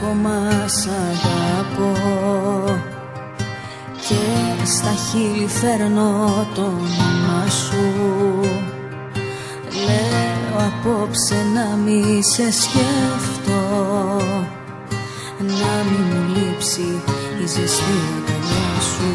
ακόμα σ' αγαπώ και στα χείλη φέρνω το όνομα σου. Λέω απόψε να μη σε σκέφτω, να μη μου λείψει η ζεστή αγκαλιά σου.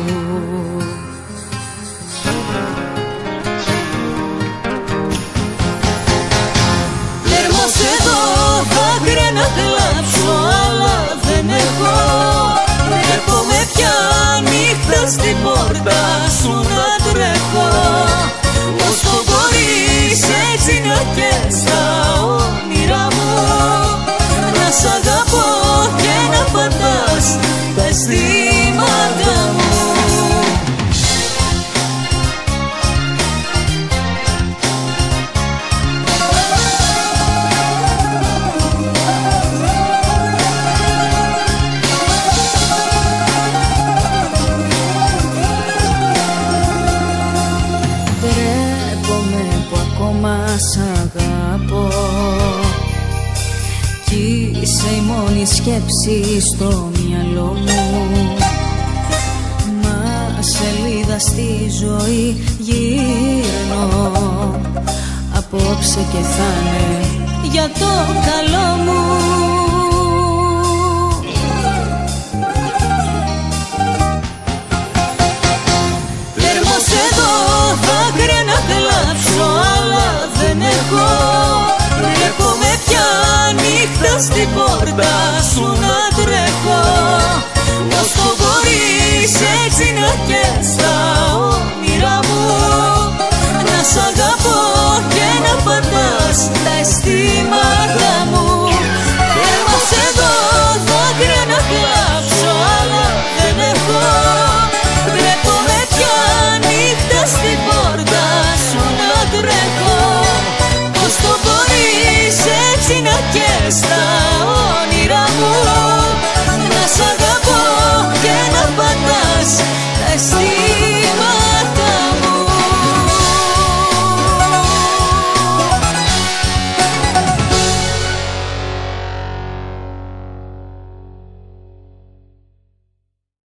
Λέρμος εδώ, δάκρυα να κλάψω, αλλά δεν έχω. Έρχομαι πια νύχτα στην πόρτα σου να τρέχω. Πώς το μπορείς έτσι να καίς τα όνειρά μου, να σ' αγαπώ και να πατάς τα αισθήματα μου. Σ' αγαπώ κι είσαι η μόνη σκέψη στο μυαλό μου. Μα σελίδα στη ζωή γύρνω, απόψε και θα είναι για το καλό μου. Λέρμος εδώ, δάκρυα να κλάψω, αλλά δεν έχω. Έρχομαι πια νύχτα στην πόρτα σου να τρέχω. Πώς το μπορείς έτσι να καίς τα